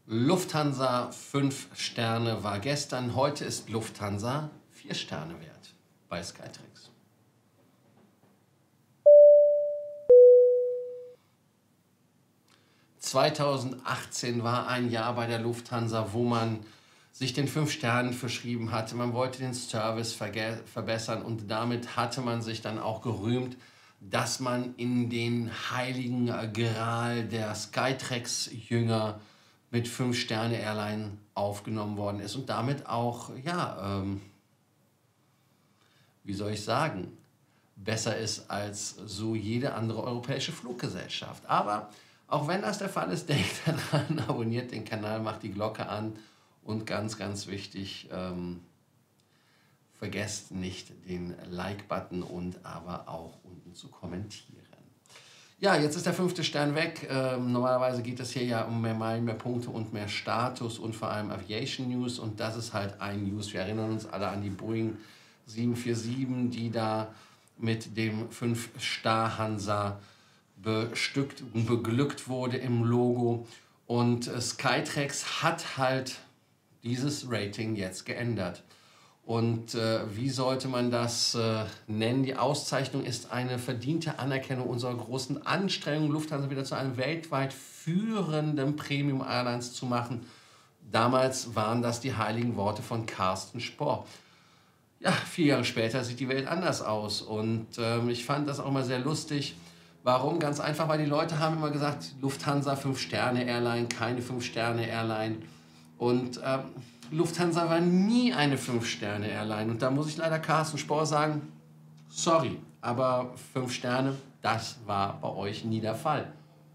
Lufthansa 5 Sterne war gestern, heute ist Lufthansa 4 Sterne wert bei Skytrax. (2018) war ein Jahr bei der Lufthansa, wo man sich den 5 Sternen verschrieben hatte. Man wollte den Service verbessern und damit hatte man sich dann auch gerühmt, dass man in den heiligen Gral der Skytrax-Jünger mit 5 Sterne Airline aufgenommen worden ist und damit auch, ja, wie soll ich sagen, besser ist als so jede andere europäische Fluggesellschaft. Aber auch wenn das der Fall ist, denkt daran, abonniert den Kanal, macht die Glocke an und ganz, ganz wichtig, vergesst nicht den Like-Button und aber auch unten zu kommentieren. Ja, jetzt ist der 5. Stern weg. Normalerweise geht es hier ja um mehr Meilen, mehr Punkte und mehr Status und vor allem Aviation News. Und das ist halt ein News. Wir erinnern uns alle an die Boeing 747, die da mit dem 5-Star-Hansa bestückt und beglückt wurde im Logo. Und Skytrax hat halt dieses Rating jetzt geändert. Und wie sollte man das nennen? Die Auszeichnung ist eine verdiente Anerkennung unserer großen Anstrengungen, Lufthansa wieder zu einem weltweit führenden Premium Airlines zu machen. Damals waren das die heiligen Worte von Carsten Spohr. Ja, 4 Jahre später sieht die Welt anders aus. Und ich fand das auch mal sehr lustig. Warum? Ganz einfach, weil die Leute haben immer gesagt, Lufthansa 5-Sterne-Airline, keine 5-Sterne-Airline. Und Lufthansa war nie eine 5-Sterne-Airline. Und da muss ich leider Carsten Spohr sagen, sorry, aber 5 Sterne, das war bei euch nie der Fall.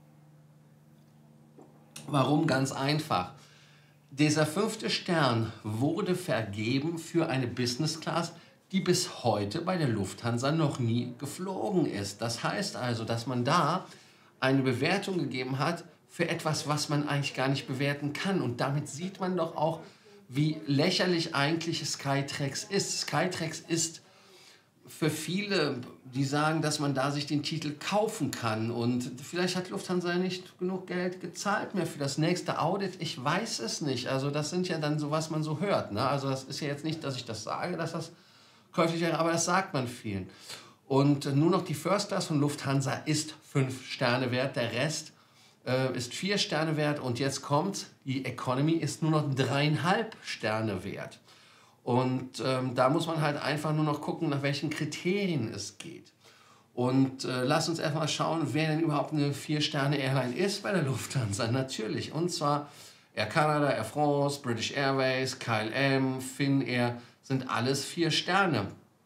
Warum? Ganz einfach. Dieser 5. Stern wurde vergeben für eine Business Class, die bis heute bei der Lufthansa noch nie geflogen ist. Das heißt also, dass man da eine Bewertung gegeben hat für etwas, was man eigentlich gar nicht bewerten kann. Und damit sieht man doch auch, wie lächerlich eigentlich Skytrax ist. Skytrax ist für viele, die sagen, dass man da sich den Titel kaufen kann. Und vielleicht hat Lufthansa nicht genug Geld gezahlt mehr für das nächste Audit. Ich weiß es nicht. Also das sind ja dann so, was man so hört. Ne? Also das ist ja jetzt nicht, dass ich das sage, dass das käuflich wäre, aber das sagt man vielen. Und nur noch die First Class von Lufthansa ist 5 Sterne wert. Der Rest ist 4 Sterne wert und jetzt kommt, die Economy ist nur noch 3,5 Sterne wert. Und da muss man halt einfach nur noch gucken, nach welchen Kriterien es geht. Und lasst uns erstmal schauen, wer denn überhaupt eine 4-Sterne-Airline ist bei der Lufthansa. Natürlich, und zwar Air Canada, Air France, British Airways, KLM, Finnair, sind alles 4 Sterne.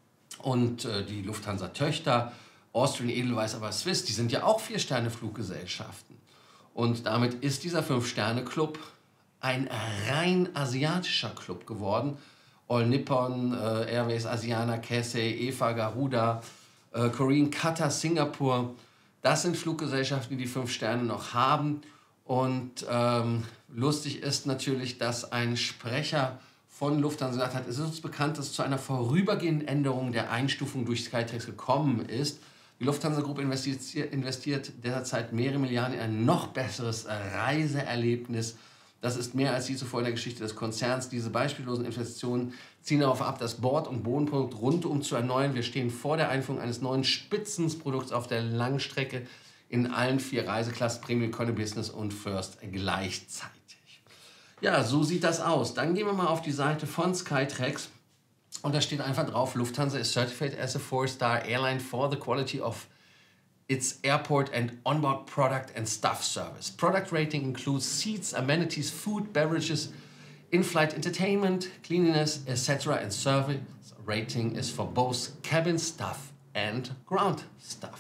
Und die Lufthansa-Töchter, Austrian, Edelweiss, aber Swiss, die sind ja auch 4-Sterne-Fluggesellschaften. Und damit ist dieser 5-Sterne-Club ein rein asiatischer Club geworden. All Nippon, Airways, Asiana, Cathay, EVA, Garuda, Korean, Qatar, Singapur. Das sind Fluggesellschaften, die 5 Sterne noch haben. Und lustig ist natürlich, dass ein Sprecher von Lufthansa gesagt hat, es ist uns bekannt, dass es zu einer vorübergehenden Änderung der Einstufung durch Skytrax gekommen ist. Die Lufthansa Group investiert derzeit mehrere Milliarden in ein noch besseres Reiseerlebnis. Das ist mehr als je zuvor in der Geschichte des Konzerns. Diese beispiellosen Investitionen ziehen darauf ab, das Bord- und Bodenprodukt rundum zu erneuern. Wir stehen vor der Einführung eines neuen Spitzenprodukts auf der Langstrecke in allen 4 Reiseklassen, Premium, Economy, Business und First gleichzeitig. Ja, so sieht das aus. Dann gehen wir mal auf die Seite von Skytrax. Und da steht einfach drauf, Lufthansa is certified as a 4-star airline for the quality of its airport and onboard product and staff service. Product rating includes seats, amenities, food, beverages, in-flight entertainment, cleanliness, etc. And service rating is for both cabin staff and ground staff.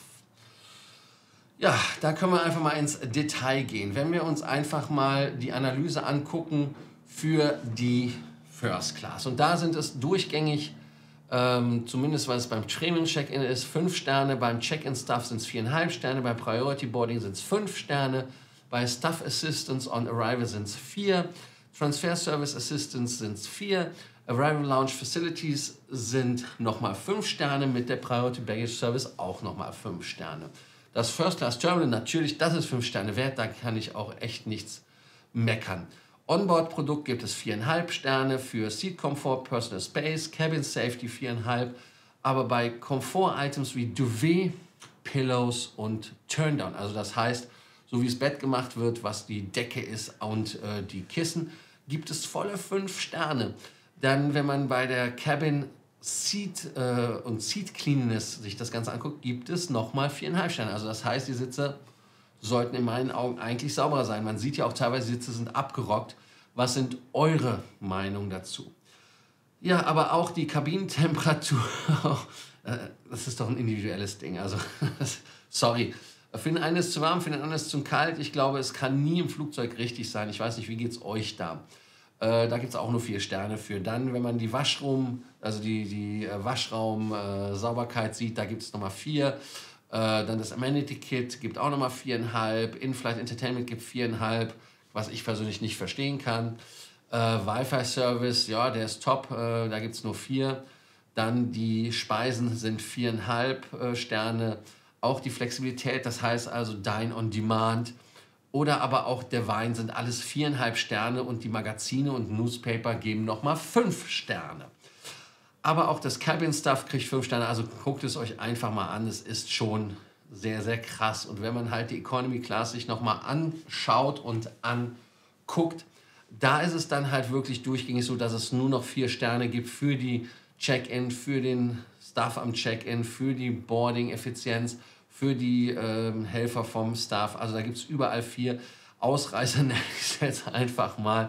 Ja, da können wir einfach mal ins Detail gehen. Wenn wir uns einfach mal die Analyse angucken für die First Class. Und da sind es durchgängig, zumindest weil es beim Premium-Check-In ist, 5 Sterne, beim Check-In-Stuff sind es 4,5 Sterne, bei Priority Boarding sind es 5 Sterne, bei Staff Assistance on Arrival sind es 4, Transfer Service Assistance sind es 4, Arrival Lounge Facilities sind nochmal 5 Sterne, mit der Priority Baggage Service auch nochmal 5 Sterne. Das First Class Terminal natürlich, das ist 5 Sterne wert, da kann ich auch echt nichts meckern. Onboard-Produkt gibt es 4,5 Sterne, für Seat Comfort, Personal Space, Cabin Safety 4,5, aber bei Komfort-Items wie Duvet, Pillows und Turndown, also das heißt, so wie das Bett gemacht wird, was die Decke ist und die Kissen, gibt es volle 5 Sterne. Dann, wenn man bei der Cabin Seat und Seat Cleanliness sich das Ganze anguckt, gibt es nochmal 4,5 Sterne. Also das heißt, die Sitze sollten in meinen Augen eigentlich sauberer sein. Man sieht ja auch teilweise, Sitze sind abgerockt. Was sind eure Meinungen dazu? Ja, aber auch die Kabinentemperatur, das ist doch ein individuelles Ding. Also, sorry. Für den einen ist es zu warm, für den anderen ist es zu kalt. Ich glaube, es kann nie im Flugzeug richtig sein. Ich weiß nicht, wie geht es euch da? Da gibt es auch nur 4 Sterne für. Dann, wenn man die die Waschraum-Sauberkeit sieht, da gibt es nochmal 4. Dann das Amenity Kit gibt auch nochmal 4,5. In-Flight Entertainment gibt 4,5, was ich persönlich nicht verstehen kann. Wi-Fi-Service, ja, der ist top, da gibt es nur 4. Dann die Speisen sind 4,5 Sterne. Auch die Flexibilität, das heißt also Dine on Demand oder aber auch der Wein sind alles 4,5 Sterne und die Magazine und Newspaper geben nochmal 5 Sterne. Aber auch das Cabin Stuff kriegt 5 Sterne, also guckt es euch einfach mal an, es ist schon sehr, sehr krass. Und wenn man halt die Economy Class sich nochmal anschaut und anguckt, da ist es dann halt wirklich durchgängig so, dass es nur noch 4 Sterne gibt für die Check-in, für den Staff am Check-in, für die Boarding-Effizienz, für die Helfer vom Staff. Also da gibt es überall 4. Ausreißer, nenne ich es jetzt einfach mal,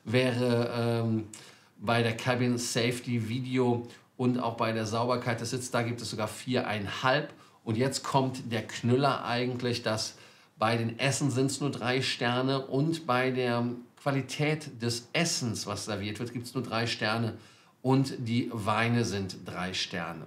wäre bei der Cabin Safety Video und auch bei der Sauberkeit des Sitzes, da gibt es sogar 4,5. Und jetzt kommt der Knüller eigentlich, dass bei den Essen sind es nur 3 Sterne und bei der Qualität des Essens, was serviert wird, gibt es nur 3 Sterne und die Weine sind 3 Sterne.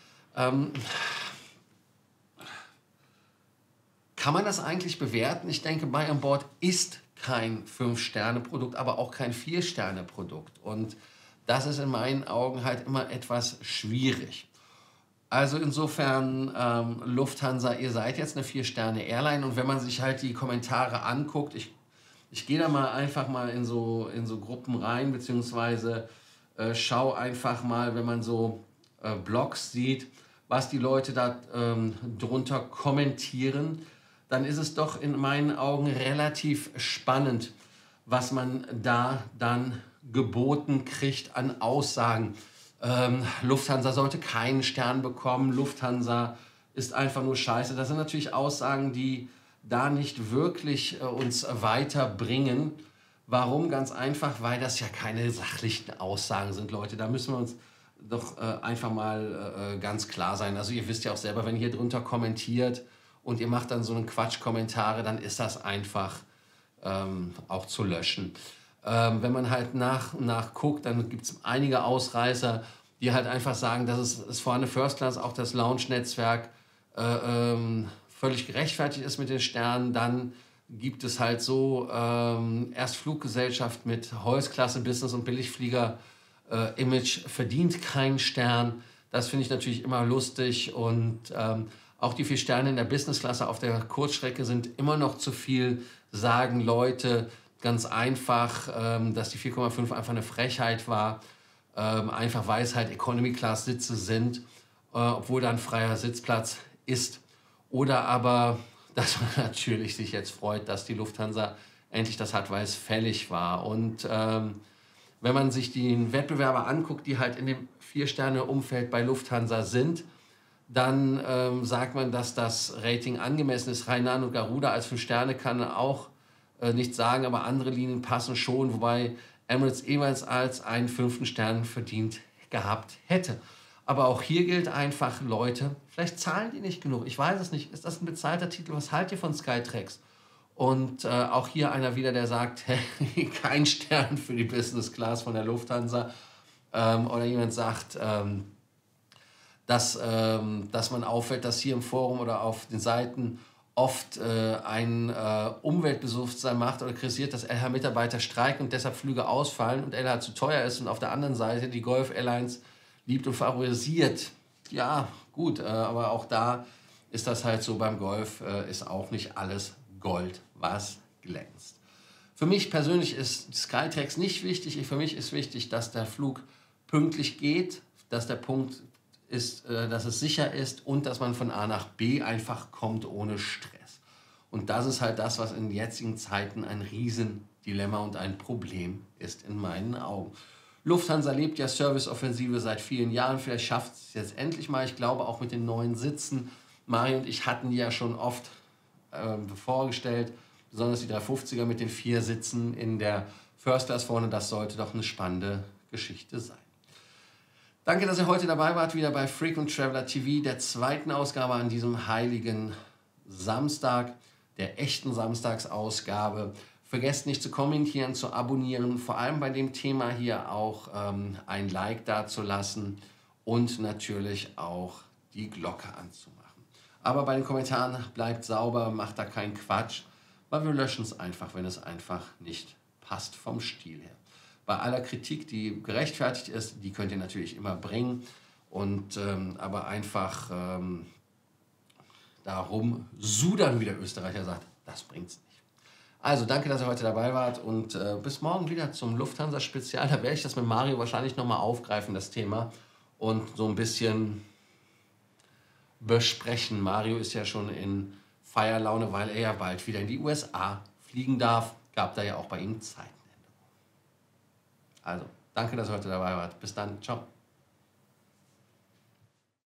Kann man das eigentlich bewerten? Ich denke, Buy on Board ist kein 5-Sterne-Produkt, aber auch kein 4-Sterne-Produkt. Und das ist in meinen Augen halt immer etwas schwierig. Also insofern, Lufthansa, ihr seid jetzt eine 4-Sterne-Airline und wenn man sich halt die Kommentare anguckt, ich gehe da mal einfach mal in so Gruppen rein, beziehungsweise schau einfach mal, wenn man so Blogs sieht, was die Leute da drunter kommentieren, dann ist es doch in meinen Augen relativ spannend, was man da dann geboten kriegt an Aussagen. Lufthansa sollte keinen Stern bekommen, Lufthansa ist einfach nur scheiße. Das sind natürlich Aussagen, die da nicht wirklich uns weiterbringen. Warum? Ganz einfach, weil das ja keine sachlichen Aussagen sind, Leute. Da müssen wir uns doch einfach mal ganz klar sein. Also ihr wisst ja auch selber, wenn ihr hier drunter kommentiert und ihr macht dann so einen Quatsch-Kommentare, dann ist das einfach auch zu löschen. Wenn man halt nach guckt, dann gibt es einige Ausreißer, die halt einfach sagen, dass es vor allem First Class, auch das Lounge-Netzwerk völlig gerechtfertigt ist mit den Sternen. Dann gibt es halt so erst Fluggesellschaft mit Holzklasse, Business und Billigflieger Image verdient keinen Stern. Das finde ich natürlich immer lustig und auch die 4 Sterne in der Businessklasse auf der Kurzstrecke sind immer noch zu viel, sagen Leute ganz einfach, dass die 4,5 einfach eine Frechheit war, einfach weil es halt Economy-Class-Sitze sind, obwohl da ein freier Sitzplatz ist. Oder aber, dass man natürlich sich jetzt freut, dass die Lufthansa endlich das hat, weil es fällig war. Und wenn man sich die Wettbewerber anguckt, die halt in dem 4-Sterne-Umfeld bei Lufthansa sind, dann sagt man, dass das Rating angemessen ist. Hainan und Garuda als 5 Sterne kann auch nicht sagen, aber andere Linien passen schon, wobei Emirates ebenfalls als einen 5. Stern verdient gehabt hätte. Aber auch hier gilt einfach, Leute, vielleicht zahlen die nicht genug. Ich weiß es nicht. Ist das ein bezahlter Titel? Was haltet ihr von Skytrax? Und auch hier einer wieder, der sagt, hey, kein Stern für die Business Class von der Lufthansa. Oder jemand sagt, dass man auffällt, dass hier im Forum oder auf den Seiten oft ein Umweltbewusstsein macht oder kritisiert, dass LH-Mitarbeiter streiken und deshalb Flüge ausfallen und LH zu teuer ist und auf der anderen Seite die Gulf Airlines liebt und favorisiert. Ja, gut, aber auch da ist das halt so, beim Golf ist auch nicht alles Gold, was glänzt. Für mich persönlich ist Skytrax nicht wichtig. Für mich ist wichtig, dass der Flug pünktlich geht, dass der Punkt ist, dass es sicher ist und dass man von A nach B einfach kommt ohne Stress. Und das ist halt das, was in jetzigen Zeiten ein Riesendilemma und ein Problem ist in meinen Augen. Lufthansa lebt ja Serviceoffensive seit vielen Jahren. Vielleicht schafft es jetzt endlich mal. Ich glaube auch mit den neuen Sitzen. Mario und ich hatten die ja schon oft vorgestellt. Besonders die 350er mit den 4 Sitzen in der First Class vorne. Das sollte doch eine spannende Geschichte sein. Danke, dass ihr heute dabei wart, wieder bei Frequent Traveler TV, der zweiten Ausgabe an diesem heiligen Samstag, der echten Samstagsausgabe. Vergesst nicht zu kommentieren, zu abonnieren, vor allem bei dem Thema hier auch ein Like dazulassen und natürlich auch die Glocke anzumachen. Aber bei den Kommentaren bleibt sauber, macht da keinen Quatsch, weil wir löschen es einfach, wenn es einfach nicht passt vom Stil her. Bei aller Kritik, die gerechtfertigt ist, die könnt ihr natürlich immer bringen, aber einfach darum sudern, wie der Österreicher sagt, das bringt's nicht. Also danke, dass ihr heute dabei wart und bis morgen wieder zum Lufthansa-Spezial. Da werde ich das mit Mario wahrscheinlich nochmal aufgreifen, das Thema, und so ein bisschen besprechen. Mario ist ja schon in Feierlaune, weil er ja bald wieder in die USA fliegen darf. Gab da ja auch bei ihm Zeitenänderungen. Also, danke, dass ihr heute dabei wart. Bis dann. Ciao.